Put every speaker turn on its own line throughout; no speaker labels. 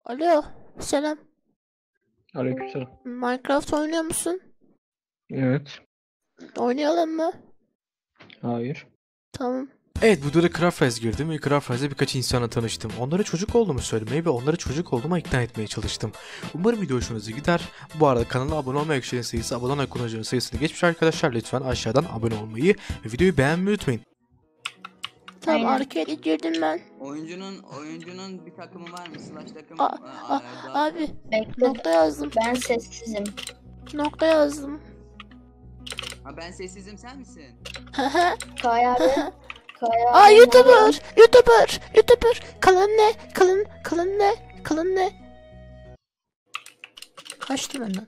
Alo, selam.
Aleykümselam.
Minecraft oynuyor musun?
Evet.
Oynayalım mı?
Hayır.
Tamam.
Evet, bu videoda Craft Rise girdim ve Craft Rise'de birkaç insanla tanıştım. Onlara çocuk olduğumu söylemeye ve onlara çocuk olduğuma ikna etmeye çalıştım. Umarım video hoşunuza gider. Bu arada kanala abone olmayan kişilerin sayısı abone olan kullanıcıların sayısını geçmiş arkadaşlar. Lütfen aşağıdan abone olmayı ve videoyu beğenmeyi unutmayın.
Tamam,
Aynen.
arcade'e girdim ben.
Oyuncunun bir takımı var mı? Slash takım.
Abi,
Bekle.
nokta yazdım.
Ben sessizim.
Nokta yazdım.
Ben sessizim, sen misin?
Aa,
Kaya abi. Kaya abi.
YouTuber. Kalın ne? Kalın ne? Kaçtı benden.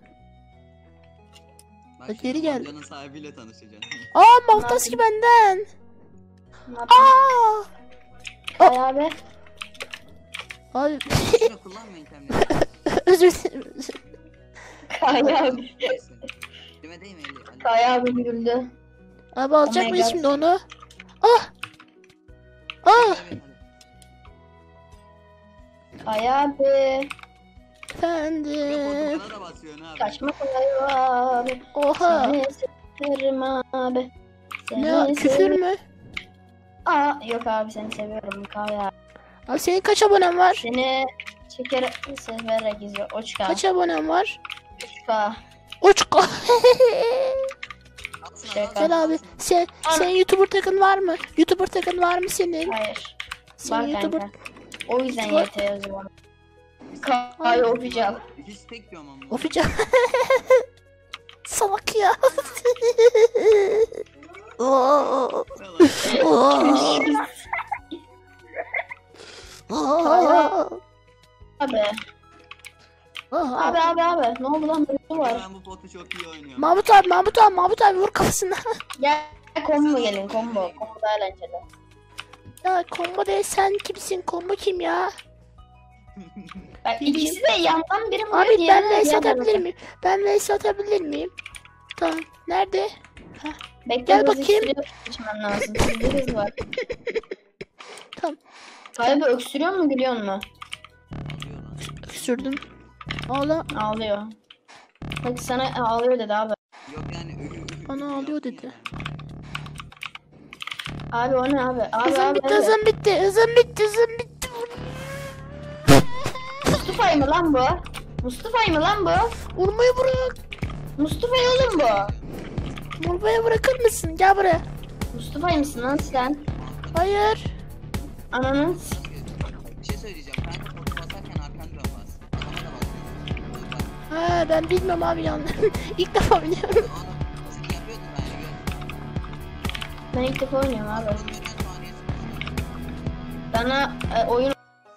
Bak,
Geri
şimdi
gel.
oyuncunun sahibiyle tanışacaksın.
Aa, Maltaski benden. Aa!
Kaya abi.
Abi,
Şunu kullanmayın kendini.
özür dilerim.
Kaya abi. Dime değil mi eli?
Kaya abi güldü.
Abi alacak
Oh my
mıyız
God.
şimdi onu? Ah!
Kaya abi.
Efendim.
Bana da basıyorsun abi.
Kaçma Kaya abi.
Oha.
Seni severim abi.
Ne, küfür mü?
Aa, yok abi seni seviyorum Kaya abi.
Abi senin kaç abonen var?
Seni çekerek severek izliyor. Oçka.
Kaç abonen var?
Oçka.
Uçko.
Şaka.
Gel abi. Senin YouTuber takın var mı? YouTuber takın var mı senin?
Hayır.
Senin
Var
YouTuber.
kanka. O yüzden
Var.
YT yazıyor. Kaya official.
Hiç tek diyorum ama.
Official. Salak ya. Oo. Oo. Oo.
Abi. Abi. Ne oldu lan? Ne var?
Ben bu botu çok iyi oynuyorum.
Mahmut abi vur kafasına.
Gel combo gelin combo. Combo daha eğlenceli.
Ya combo değil, sen kimsin? Combo kim ya?
Bak ikisi de yandan biri vuruyor.
Abi ben
diğeri
vs
diğer
atabilir
tarafa.
miyim? Ben vs atabilir miyim? Tamam. Nerede?
Bekle
Gel
hız
bakayım.
iksiri içmem lazım. Hızlı hız var.
Tamam.
Abi öksürüyor mu gülüyor mu?
Öksürdüm. Ağla.
Ağlıyor. Bak sana ağlıyor dedi abi.
Yok yani
Bana ağlıyor dedi.
Abi o ne abi? Abi
Hızım
abi.
bitti,
abi.
hızım bitti.
Mustafa'yı mı lan bu? Mustafa'yı mı lan bu?
Vurmayı bırak.
Mustafa'yı oğlum bu.
Vurmayı bırakır mısın? Gel buraya.
Mustafa'yı mısın lan sen?
Hayır.
Ananın
Bir şey söyleyeceğim. Kanka botu basarken arkanı dön bas. Adama da bas.
Ha, ben bilmiyorum abi yani. İlk defa oynuyorum.
Oğlum sen yapıyordun ben ya.
ben ilk defa oynuyorum abi.
Oğlum neden saniye
Bana oyun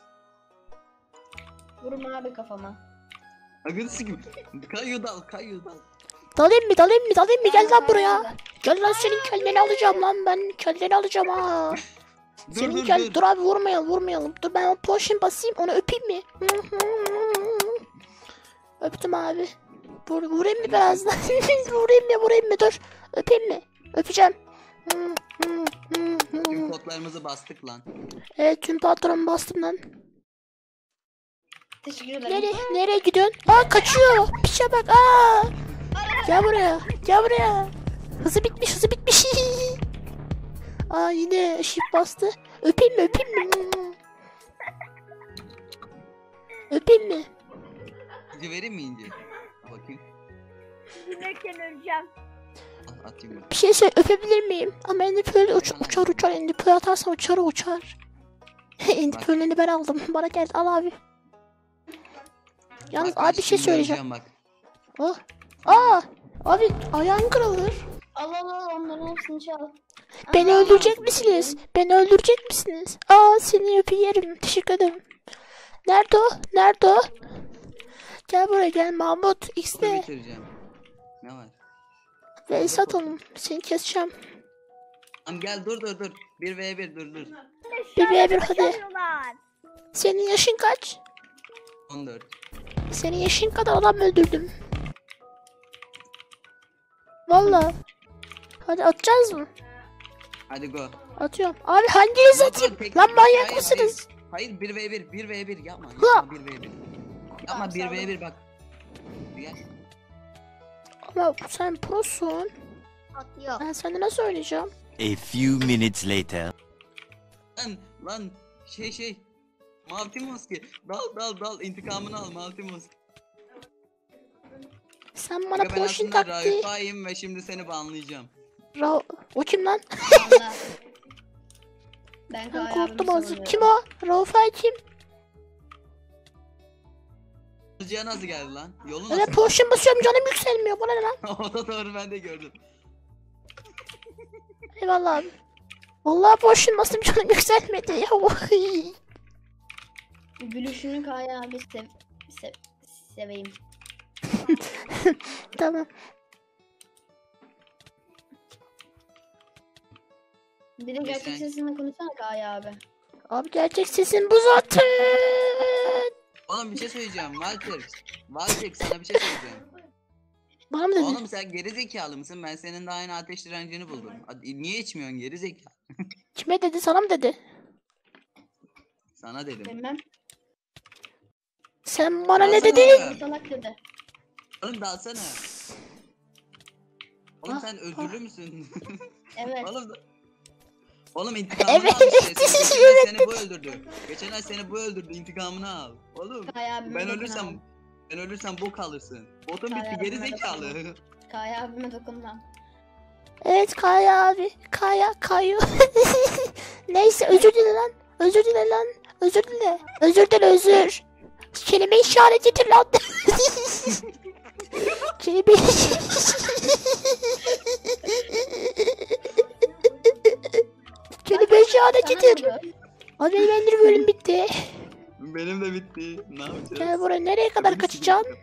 vurma abi kafama.
Agın sikim. Kayu dal.
Dalayım mı? Gel lan buraya. Gel lan, senin kelleni alacağım lan ben. Kelleni alacağım ha. Senin dur abi, vurmayalım. Dur, ben o potion basayım, onu öpeyim mi? Öptüm abi. Vurayım mı birazdan? vurayım mı? Dur. Öpeyim mi? Öpeceğim.
Tüm potlarımızı bastık lan.
Evet, tüm patronumu bastım lan.
Teşekkür ederim.
Nereye gidiyorsun? Aa, kaçıyor. Pişe bak. Aa. Gel buraya. Hızı bitmiş. Aa, yine shift bastı. Öpeyim mi? Öpeyim mi?
İnce vereyim mi ince? Bakayım.
Yürürken öleceğim.
Atayım ben.
Bir şey söyle, öpebilir miyim? Ama Enderpearl uçar. Enderpearl atarsam uçar. Enderpearl'ünü ben aldım. Bana gel, al abi. Yalnız
Bak,
abi bir şey
şimdi
söyleyeceğim.
öleceğim
Oh. Aa, abi ayağım kırılır.
Al onların hepsini çal.
Beni öldürecek misiniz? Aa, seni öpüyorum. Teşekkür ederim. Nerede o? Gel buraya, gel Mahmut.
Bunu
X'de.
bitireceğim. Ne var?
Ve satalım. Seni keseceğim.
Tamam gel dur. 1v1 dur.
1v1 hadi.
Çalıyorlar.
Senin yaşın kaç?
14.
Senin yaşın kadar adam öldürdüm. Vallahi. Hadi atacağız mı?
Hadi go.
Atıyorum. Abi hanginizi atayım? Lan manyak mısınız?
Hayır 1v1 yapma.
Hı.
1v1. Ama 1v1 bak. Gel.
Ama sen prosun.
Yok.
Ben seninle nasıl oynayacağım?
A few minutes later.
Lan şey. Maltimos ki. Dal intikamını al Maltimos.
Sen bana
Ben
potion
aslında
taktı.
Raifa'yım ve şimdi seni banlayacağım.
O kim lan?
Valla. Ben
Ben
Kaan
korktum
abimi
azıcık.
savunuyorum.
Kim o? Raufay kim?
Hızlıca nasıl geldi lan? Yolu
Öyle
nasıl?
potion basıyorum canım yükselmiyor. Bana ne lan?
O da doğru ben de gördüm.
Eyvallah abi. Vallahi potion bastım canım yükselmedi ya.
Gülüşünü Kaan abi seveyim.
Tamam.
Bir de gerçek
Sen-
sesini konuşsana Kaan abi.
Abi gerçek sesin bu zaten.
Oğlum bir şey söyleyeceğim Walter. Walter sana bir şey söyleyeceğim.
Bana mı dedin?
Oğlum sen geri zekalı mısın? Ben senin de aynı ateş direncini buldum. Niye içmiyorsun geri zekalı?
Kime dedi? Sana mı dedi?
Sana dedim.
Bilmem.
Sen bana ne
Dalsana
dedin?
oğlum.
Salak dedi.
Oğlum dalsana. Oğlum
Ah,
sen özürlü müsün?
Evet.
Oğlum intikamını
Evet.
al işte. Geçen ay
Evet.
seni bu öldürdü. Geçen ay seni bu öldürdü. İntikamını al. Oğlum
Kaan abime
ben
dokunmam.
ölürsem bu kalırsın. Botun
Hayır,
bitti geri
ben
zekalı.
Kaan abime dokunmam.
Evet Kaya abi. Kayu. Neyse özür dile lan. Özür dile lan. Özür dile. Özür dile özür. Kelime işaret getir lan. Kelime Kelime işaret
Sana
getir.
vuruyor.
Abi benim bir bölüm bitti.
Benim de bitti. Ne yapacağız?
Gel buraya nereye kadar kaçacaksın?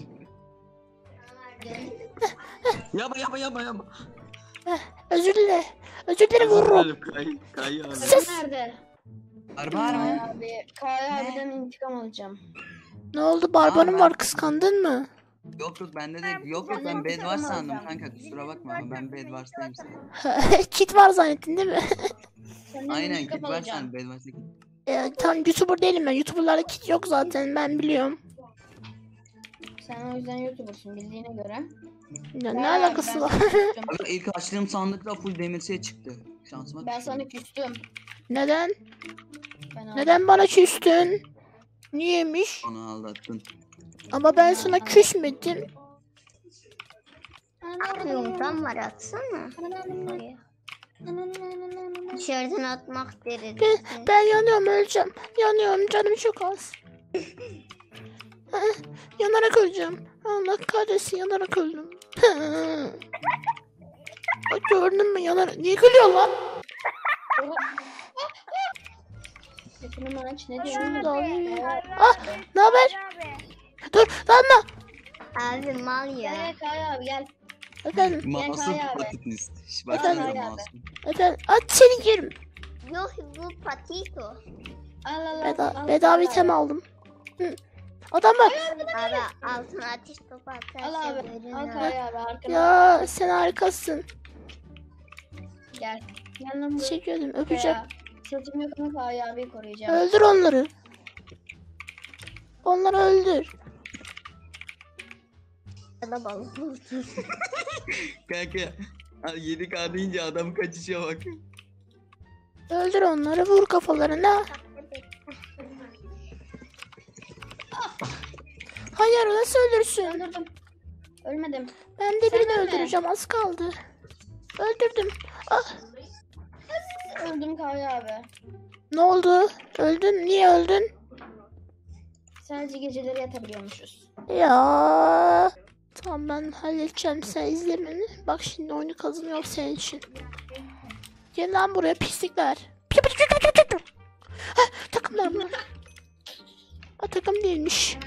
Yapma.
Özür dile. Özür dile vururum.
Kay abi.
Sus.
Nerede?
Barbar
Kaan
mı?
abi. Kaan abiden intikam alacağım.
Ne oldu? Barbarım
Aa,
var kıskandın mı?
Yok bende de yok ben Bedwars sandım kanka kusura bakma ama ben Bedwars'tayım sen.
Kit var zannettin değil mi?
Senden
Aynen
intikam
kit var
alacağım.
sandım Bedwars'ta kit.
Tam YouTuber değilim ben. YouTuber'larda kit yok zaten ben biliyorum.
Sen o yüzden YouTuber'sın bildiğine göre.
Ya ne
Kaan abi,
alakası
ben
var?
sana küstüm.
Abi ilk açtığım sandıkta full demir set çıktı. Şansıma
Ben
düştü.
sana küstüm.
Neden?
Ben
Neden bana küstün? Niyemiş?
Onu aldattın.
Ama ben sana küsmedim.
Yumurtam var atsana. Dışarıdan atmak deriz.
Ben yanıyorum öleceğim. Yanıyorum canım çok az. Yanarak öleceğim. Allah kahretsin yanarak öldüm. Bak gördün mü yanarak. Niye gülüyor lan?
Sesini aç ne
Şunu
diyorsun?
da alayım.
Kaan
Ne haber? Dur lanma.
Abi mal ya.
Gel Kaan abi gel.
Efendim
Masum
Kay abi.
patates.
Kay
Baksana
abi.
masum.
efendim at seni yerim.
Yok bu patito.
Al al al.
Bedava
al,
item
al.
aldım. Adam var.
Abi altına ateş topu atarsa
Al abi.
verin
Al
ha.
Kaan abi arkana.
Ya sen harikasın.
Gel. Gel lan buraya.
Teşekkür ederim. Öpeceğim.
Sesim yok ama Kaan abiyi koruyacağım.
Öldür onları. Onları öldür.
Ya da balık olsun.
Kanka 7K deyince adam kaçışa bak.
Öldür onları. Vur kafalarına. Hayır nasıl öldürsün?
Öldürdüm. Ölmedim.
Ben de birini
Sen ölme.
öldüreceğim. Az kaldı. Öldürdüm. Ah,
Öldüm Kaan abi.
ne oldu? Öldün. Niye öldün?
Sadece geceleri yatabiliyormuşuz.
Ya. Tamam ben halledeceğim sen izle beni. Bak şimdi oyunu kazanıyorum senin için. Gel lan buraya pislikler. Heh, takımlar bunlar. O takım değilmiş.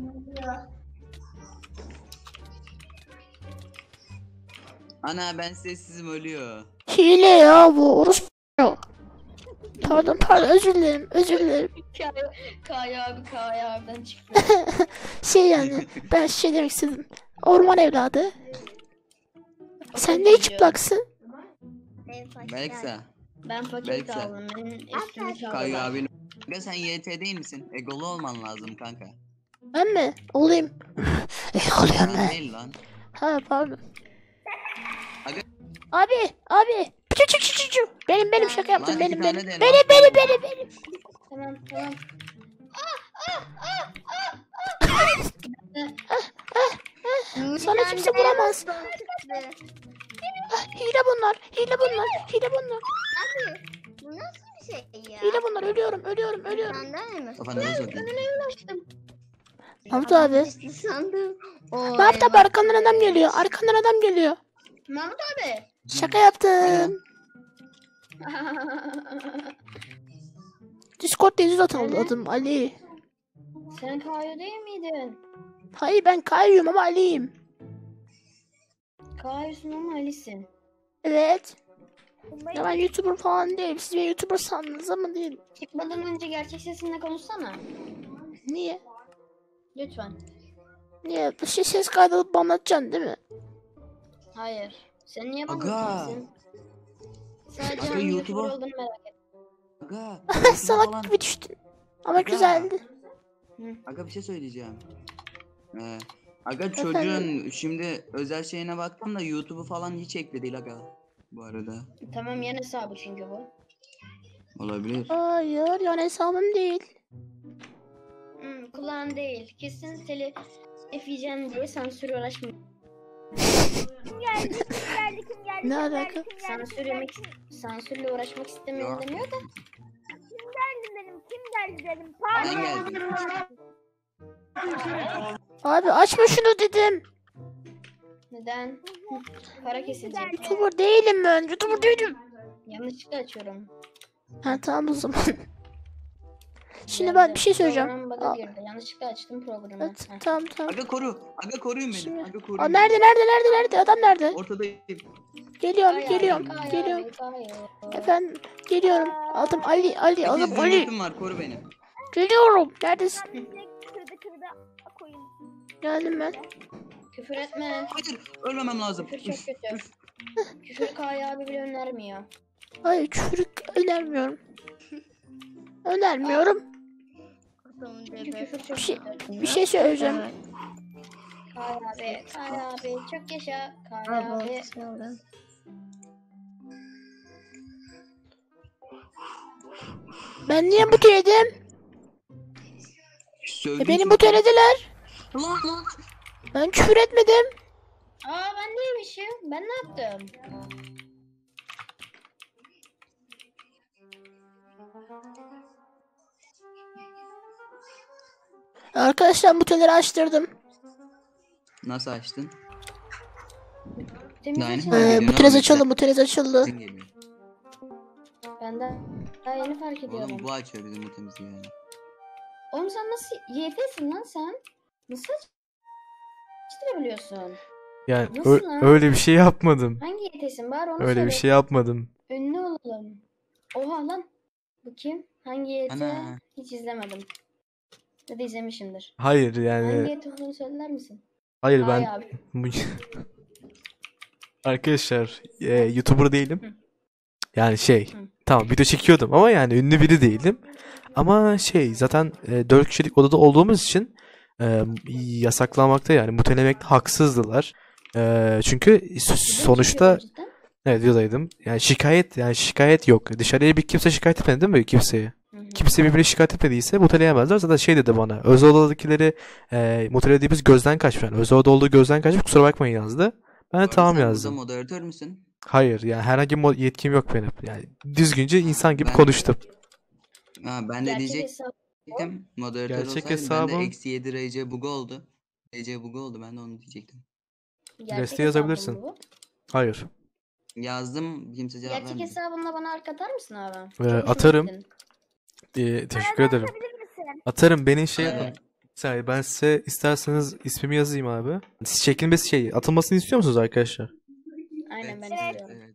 Ana ben sessizim ölüyor.
Hile ya bu. Orospu. Pardon özür dilerim.
Kaan abi Kaan abiden çıktı.
Şey yani ben şey demek istedim. Orman evladı. Sen ne çıplaksın?
Belksa.
Ben paket
Belki sen.
aldım. Benim üstümü
Kay
çaldılar.
abin. Ya sen YT değil misin? Egolu olman lazım kanka.
Ben mi? Olayım. Oluyorum ben.
Değil lan.
Ha pardon.
Aga-
Abi. Çu. Benim şaka yaptım.
Lan
Benim.
iki tane de lan.
Benim.
Tamam.
Sana kimse vuramaz. Hile bunlar.
Abi bu nasıl bir şey ya?
Hile bunlar. Ölüyorum.
Sandalye mi?
Kafana sokayım.
Mahmut abi.
Sandım. Oo,
Mahmut abi arkandan adam geliyor.
Mahmut abi.
Şaka yaptım. Discord'da yazıyor zaten adım Ali.
Sen Kayo değil miydin?
Hayır ben Kayyum ama Ali'yim.
Kayo'sun ama Ali'sin.
Evet. Ya ben YouTuber falan değilim. Siz beni YouTuber sandınız ama değilim.
Çıkmadan önce gerçek sesinle konuşsana.
Niye?
Lütfen.
Niye? Bir şey ses kaydı alıp anlatacaksın değil mi?
Hayır. Sen niye
Aga.
bakmıyorsun? Sadece
Aga,
hangi
YouTube'a-
YouTuber olduğunu merak ettim.
Aga.
Salak gibi düştün. Ama
Aga.
güzeldi.
Aga bir şey söyleyeceğim. Aga
Efendim?
çocuğun şimdi özel şeyine baktım da YouTube'u falan hiç ekli değil aga. Bu arada.
Tamam yan hesabı çünkü bu.
Olabilir.
Hayır yani hesabım değil.
Kulağın değil. Kesin telif yiyeceksin diye sansür uğraşmıyor.
Ne alaka?
Sansürle uğraşmak istemiyorum
Yok.
demiyor da.
Ben geldim.
Abi açma şunu dedim.
Neden? Para kesilecek.
YouTuber değilim ben. YouTuber değilim.
Yanlışlıkla açıyorum.
Ha tamam o zaman. Şimdi ben bir şey söyleyeceğim.
Program bug'a girdi. Yanlışlıkla açtım programı.
Evet,
Heh.
tamam.
Aga koru. Aga koruyun beni.
Şimdi-
Aga koruyun.
Aa,
beni.
nerede? Adam nerede?
Ortadayım.
Geliyorum.
Kayo.
Efendim geliyorum. Adım Ali.
Peki
Adım Ali.
zümrütüm var koru beni.
Geliyorum. Neredesin? Geldim ben.
Küfür etme.
Hayır ölmemem lazım.
Küfür çok kötü. Küfür Kayo abi bile önermiyor.
Hayır küfür önermiyorum. Önermiyorum.
Çünkü küfür çok
Bir şey-
kötü.
Bir şey söyleyeceğim.
Kayo abi çok yaşa. Kayo abi.
Ben niye muteledim? Beni mutelediler.
Lan.
Ben küfür etmedim.
Ben neymişim? Ben ne yaptım?
Arkadaşlar muteleri açtırdım.
Nasıl açtın?
Temiz
Nine.
açıldı.
Geliyor,
Mutelez
ne
açıldı. Mutelez açıldı.
Bizim geliyor.
Ben de daha yeni fark ediyorum.
Oğlum bu açıyor bizim mutemizi yani.
Oğlum sen nasıl YT'sin lan sen? Nasıl açtırabiliyorsun?
Yani
Nasıl lan?
öyle bir şey yapmadım.
Hangi YT'sin? Bari onu
Öyle
söyle.
bir şey yapmadım.
Ünlü olalım. Oha lan. Bu kim? Hangi YT?
Ana.
Hiç izlemedim. Ya da izlemişimdir.
Hayır
Hangi
yani
YT olduğunu söyler misin?
hayır
Ay
ben
abi.
arkadaşlar YouTuber değilim.
Hı.
Yani
Hı.
tamam video çekiyordum ama yani ünlü biri değildim. Ama zaten 4 kişilik odada olduğumuz için yasaklamakta yani mutelemekte haksızdılar. Çünkü sonuçta
Çekiyorum cidden.
evet videodaydım. Yani şikayet yok. Dışarıya bir kimse şikayet etmedi değil mi kimseye?
Hı hı.
Kimse birbirini şikayet etmediyse muteleyemezler. Zaten dedi bana. Özel odadakileri mutelediğimiz gözden kaçmış. Yani özel oda olduğu gözden kaçmış. Kusura bakmayın yazdı. Ben de
Bu
tamam
arada sen
yazdım.
burada moderatör müsün?
Hayır yani herhangi bir yetkim yok benim. Yani düzgünce insan gibi
Ben-
konuştum.
Ha ben de
Gerçek
diyecektim
hesap.
moderatör
Gerçek
olsaydım ben de
hesabım-
-7 RC bug oldu. RC bug oldu ben de onu diyecektim.
Gerçek
Reste yazabilirsin.
hesabın bu.
Hayır.
Yazdım kimse cevap
Gerçek
vermedi.
hesabınla bana arka atar mısın abi?
Atarım.
Çok hoşuma
Teşekkür ederim. Atarım benim
Evet.
yapın. Saniye, ben size isterseniz ismimi yazayım abi. Siz çekilmesi atılmasını istiyor musunuz arkadaşlar?
gittin. Aynen ben
Evet,
istiyorum.
evet.